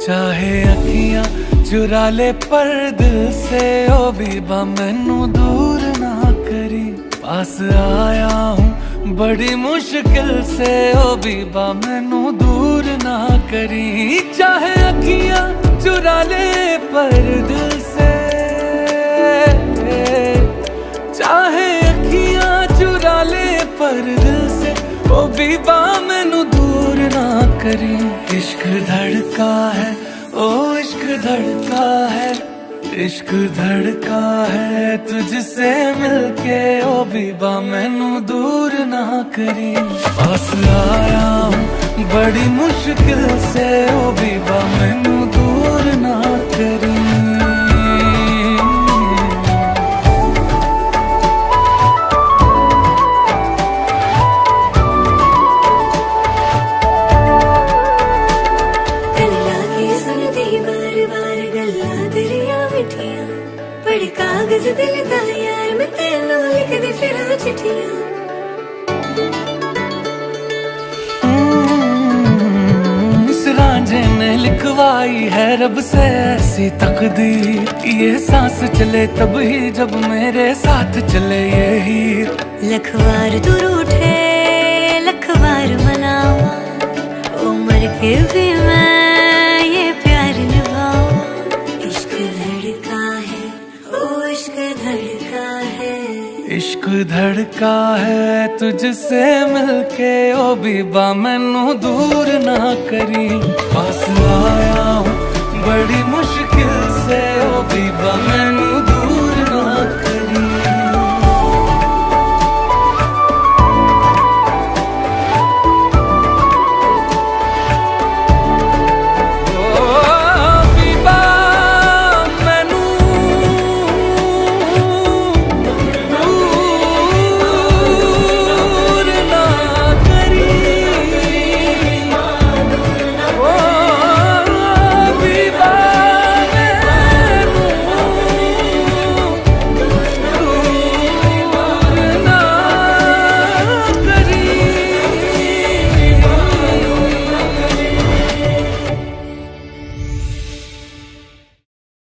चाहे अखियां चुरा ले पर दिल से ओ बीबा मैनू दूर ना करी। पास आया हूँ बड़ी मुश्किल से ओ बीबा मैनू दूर ना करी। चाहे अखियां चुरा ले पर दिल से, चाहे अखियां चुरा ले पर दिल से ओ बीबा मैनू दूर ना करी। इश्क धड़का है ओ इश्क धड़का है, इश्क धड़का है तुझसे मिलके ओ बीबा मैनू दूर ना करी। पास आया हूँ बड़ी मुश्किल से ओ बीबा मैनू दूर ना करी। बड़े कागज दिल दा यार मैं तेनू लिख दे फिर चिट्ठियां। इस रांझे ने लिखवाई है रब से ऐसी तकदीर, ये सांस चले तब ही जब मेरे साथ चले ये हीर। लखवार तू रूठे लखवार मनावा, उम्र के भी मैं ये प्यार निभावा। इश्क धड़का है ओ इश्क धड़का है, इश्क धड़का है तुझसे मिलके ओ बीबा मैनू दूर ना करी। पास